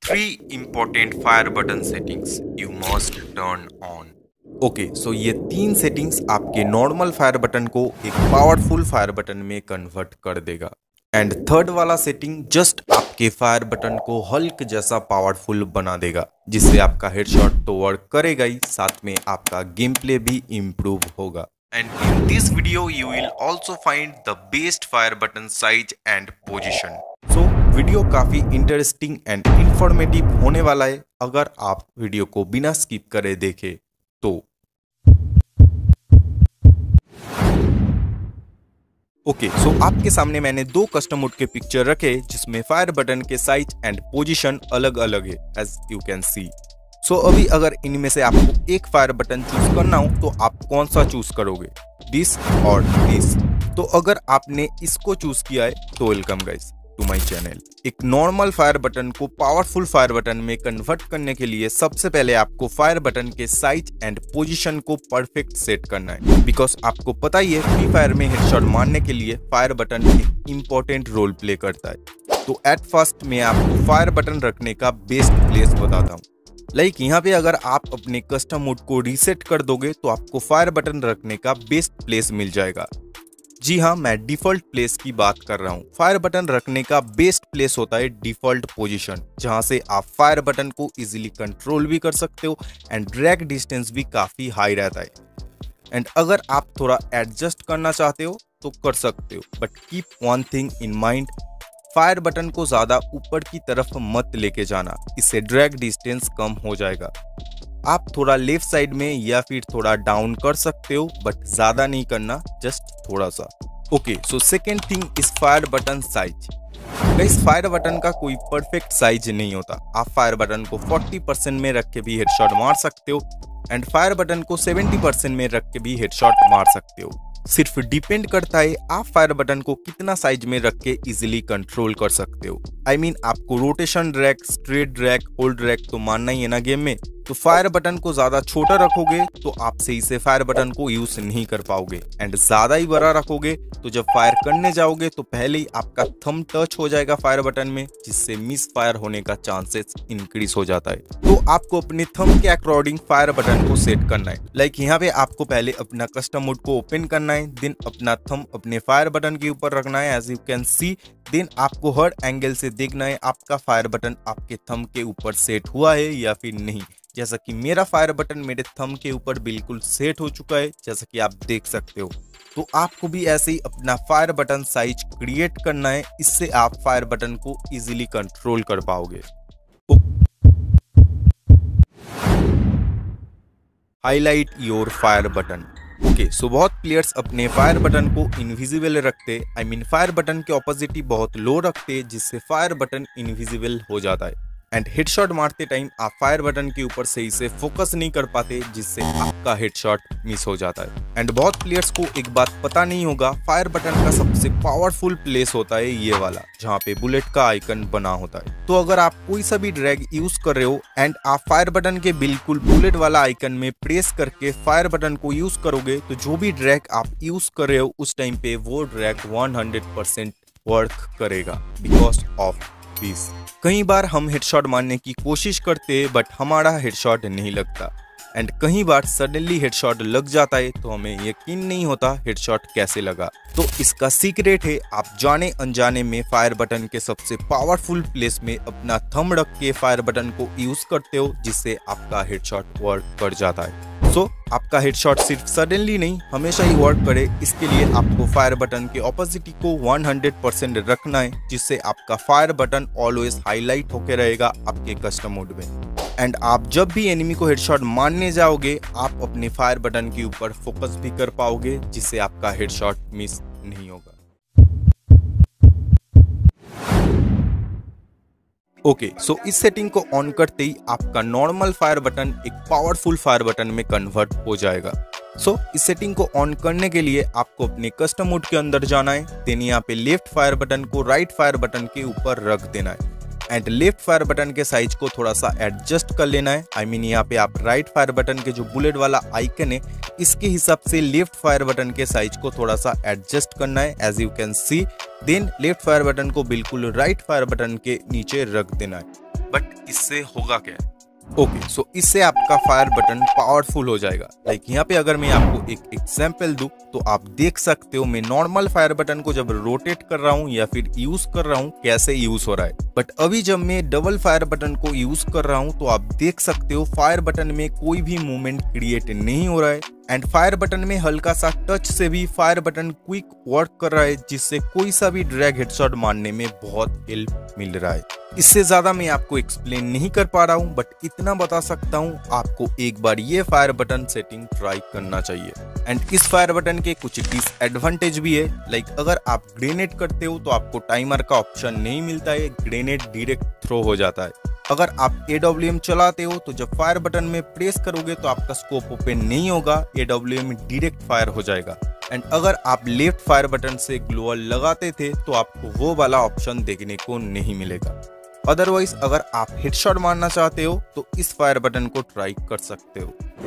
3 important fire button settings you must turn on. Okay so ये 3 settings आपके normal fire button को एक powerful fire button में convert कर देगा। एंड थर्ड वाला सेटिंग जस्ट आपके फायर बटन को हल्क जैसा पावरफुल बना देगा, जिससे आपका हेडशॉट तो वर्क करेगा ही, साथ में आपका गेम प्ले भी इम्प्रूव होगा। And in this video you will also find the best fire button size and position. So video काफी इंटरेस्टिंग एंड इंफॉर्मेटिव होने वाला है अगर आप वीडियो को बिना स्किप करे देखें तो। ओके सो आपके सामने मैंने 2 कस्टम मोड के पिक्चर रखे जिसमें फायर बटन के साइज एंड पोजीशन अलग अलग है, as you can see. So अभी अगर इनमें से आपको एक फायर बटन चूज करना हो तो आप कौन सा चूज करोगे, दिस और दिस? तो अगर आपने इसको चूज किया है तो welcome guys to my channel. एक नॉर्मल फायर बटन को पावरफुल फायर बटन में कन्वर्ट करने के लिए सबसे पहले आपको फायर बटन के साइज एंड पोजीशन को परफेक्ट सेट करना है, बिकॉज आपको पता ही है फ्री फायर में हेडशॉट मारने के लिए फायर बटन एक इम्पोर्टेंट रोल प्ले करता है। तो एट फर्स्ट मैं आपको फायर बटन रखने का बेस्ट प्लेस बताता हूँ। लाइक यहाँ पे अगर आप अपने कस्टम मोड को रीसेट कर दोगे तो आपको फायर बटन रखने का बेस्ट प्लेस मिल जाएगा। जी हाँ, मैं डिफॉल्ट प्लेस की बात कर रहा हूँ। फायर बटन रखने का बेस्ट प्लेस होता है डिफॉल्ट पोजीशन, जहाँ से आप फायर बटन को इजीली कंट्रोल भी कर सकते हो एंड ड्रैग डिस्टेंस भी काफी हाई रहता है। एंड अगर आप थोड़ा एडजस्ट करना चाहते हो तो कर सकते हो, but keep one thing in mind, fire button को ज्यादा ऊपर की तरफ मत लेके जाना, इससे ड्रैग डिस्टेंस कम हो जाएगा। आप थोड़ा लेफ्ट साइड में या फिर थोड़ा डाउन कर सकते हो, बट ज्यादा नहीं करना, जस्ट थोड़ा सा। Okay so second thing is fire button size. Guys fire button का कोई परफेक्ट साइज नहीं होता। आप फायर बटन को 40% में रख के भी हेडशॉट मार सकते हो एंड फायर बटन को 70% में रख के भी हेडशॉट मार सकते हो। सिर्फ डिपेंड करता है आप फायर बटन को कितना साइज में रख के इजिली कंट्रोल कर सकते हो। आई मीन आपको rotation drag, straight drag, hold drag तो मानना ही है ना गेम में। तो फायर बटन को ज्यादा छोटा रखोगे तो आप सही से फायर बटन को यूज नहीं कर पाओगे, एंड ज्यादा ही बड़ा रखोगे तो जब फायर करने जाओगे तो पहले ही आपका थंब टच हो जाएगा फायर बटन में, जिससे मिस फायर होने का चांसेस इंक्रीज हो जाता है। तो आपको अपने थंब के अकॉर्डिंग फायर बटन को सेट करना है। लाइक यहाँ पे आपको पहले अपना कस्टम मोड को ओपन करना है, देन अपना थंब अपने फायर बटन के ऊपर रखना है, as you can see. Then आपको हर एंगल से देखना है आपका फायर बटन आपके थंब के ऊपर सेट हुआ है या फिर नहीं। जैसा कि मेरा फायर बटन मेरे थंब के ऊपर बिल्कुल सेट हो चुका है, जैसा कि आप देख सकते हो। तो आपको भी ऐसे ही अपना फायर बटन साइज क्रिएट करना है, इससे आप फायर बटन को इजीली कंट्रोल कर पाओगे। Highlight your fire button. Okay so बहुत प्लेयर्स अपने फायर बटन को इनविजिबल रखते, आई मीन फायर बटन के ऑपोजिट ही बहुत लो रखते, जिससे फायर बटन इनविजिबल हो जाता है एंड हेडशॉट मारते टाइम आप फायर बटन के ऊपर सही से फोकस नहीं कर पाते, जिससे आपका हेडशॉट मिस हो जाता है। एंड बहुत प्लेयर्स को एक बात पता नहीं होगा, फायर बटन का सबसे पावरफुल प्लेस होता है ये वाला, जहाँ पे बुलेट का आइकन बना होता है। तो अगर आप कोई सा भी ड्रैग यूज कर रहे हो एंड आप फायर बटन के बिल्कुल बुलेट वाला आइकन में प्रेस करके फायर बटन को यूज करोगे तो जो भी ड्रैग आप यूज कर रहे हो उस टाइम पे वो ड्रैग 100% वर्क करेगा बिकॉज ऑफ दिस। कई बार हम हेडशॉट मारने की कोशिश करते हैं बट हमारा हेडशॉट नहीं लगता, एंड कई बार सडनली हेडशॉट लग जाता है तो हमें यकीन नहीं होता हेडशॉट कैसे लगा। तो इसका सीक्रेट है आप जाने अनजाने में फायर बटन के सबसे पावरफुल प्लेस में अपना थंब रख के फायर बटन को यूज करते हो, जिससे आपका हेडशॉट वर्क कर जाता है। सो आपका हेडशॉट सिर्फ सडनली नहीं हमेशा ही वर्क करे, इसके लिए आपको फायर बटन के ऑपोजिट को 100% रखना है, जिससे आपका फायर बटन ऑलवेज हाईलाइट होकर रहेगा आपके कस्टम मोड में। एंड आप जब भी एनिमी को हेडशॉट मारने जाओगे आप अपने फायर बटन के ऊपर फोकस भी कर पाओगे, जिससे आपका हेडशॉट मिस नहीं होगा। ओके सो इस सेटिंग को ऑन करते ही आपका नॉर्मल फायर बटन एक पावरफुल फायर बटन में कन्वर्ट हो जाएगा। सो इस सेटिंग को ऑन करने के लिए आपको अपने कस्टम मोड के अंदर जाना है, देन यहाँ पे लेफ्ट फायर बटन को राइट फायर बटन के ऊपर रख देना है एंड लेफ्ट फायर बटन के साइज को थोड़ा सा एडजस्ट कर लेना है। आई मीन यहाँ पे आप राइट फायर बटन के जो बुलेट वाला आइकन है इसके हिसाब से लेफ्ट फायर बटन के साइज को थोड़ा सा एडजस्ट करना है, as you can see. Then left fire button को बिल्कुल राइट फायर बटन के नीचे रख देना है। बट इससे होगा क्या? ओके, सो इससे आपका फायर बटन पावरफुल हो जाएगा। लाइक यहाँ पे अगर मैं आपको एक एग्जांपल दूं तो आप देख सकते हो मैं नॉर्मल फायर बटन को जब रोटेट कर रहा हूँ या फिर यूज कर रहा हूँ कैसे यूज हो रहा है, बट अभी जब मैं डबल फायर बटन को यूज कर रहा हूँ तो आप देख सकते हो फायर बटन में कोई भी मूवमेंट क्रिएट नहीं हो रहा है एंड फायर बटन में हल्का सा टच से भी फायर बटन क्विक वर्क कर रहा है, जिससे कोई सा भी ड्रैग हेडशॉट मारने में बहुत हेल्प मिल रहा है। इससे ज्यादा मैं आपको एक्सप्लेन नहीं कर पा रहा हूँ, बट इतना बता सकता हूँ आपको एक बार ये फायर बटन सेटिंग ट्राई करना चाहिए। एंड इस फायर बटन के कुछ डिसएडवांटेज भी है। लाइक अगर आप ग्रेनेड करते हो तो आपको टाइमर का ऑप्शन नहीं मिलता है, ग्रेनेड डायरेक्ट थ्रो हो जाता है। अगर आप AWM चलाते हो तो जब फायर बटन में प्रेस करोगे तो आपका स्कोप ओपन नहीं होगा, AWM डायरेक्ट फायर हो जाएगा। एंड अगर आप लेफ्ट फायर बटन से ग्लोअर लगाते थे तो आपको वो वाला ऑप्शन देखने को नहीं मिलेगा। अदरवाइज अगर आप हेडशॉट मारना चाहते हो तो इस फायर बटन को ट्राई कर सकते हो।